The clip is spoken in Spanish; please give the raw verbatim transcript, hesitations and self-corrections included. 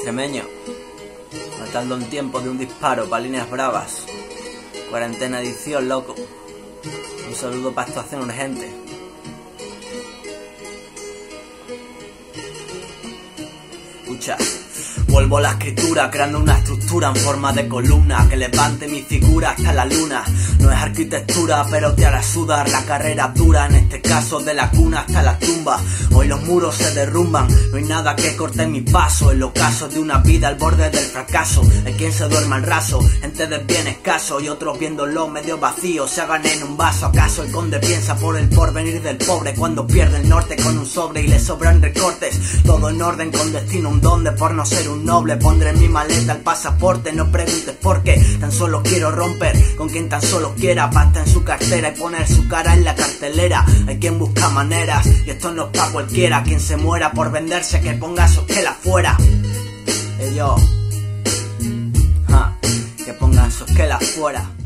Extremeño, matando en tiempo de un disparo pa' líneas bravas. Cuarentena edición, loco. Un saludo pa' actuación urgente. Escucha. Vuelvo a la escritura, creando una estructura en forma de columna que levante mi figura hasta la luna. No es arquitectura, pero te hará sudar la carrera dura, en este caso de la cuna hasta la tumba. Hoy los muros se derrumban, no hay nada que corte mi paso. En los casos de una vida al borde del fracaso, hay quien se duerma al raso, gente de bien escaso y otros viéndolo medio vacío, se hagan en un vaso. ¿Acaso el conde piensa por el porvenir del pobre cuando pierde el norte con un sobre y le sobran recortes? Todo en orden con destino, un donde por no ser un noble. Pondré en mi maleta el pasaporte, no preguntes por qué, tan solo quiero romper con quien tan solo quiera pasta en su cartera y poner su cara en la cartelera. Hay quien busca maneras y esto no es pa' cualquiera, quien se muera por venderse que ponga su esquela fuera. Ellos, ja, que pongan su esquela fuera.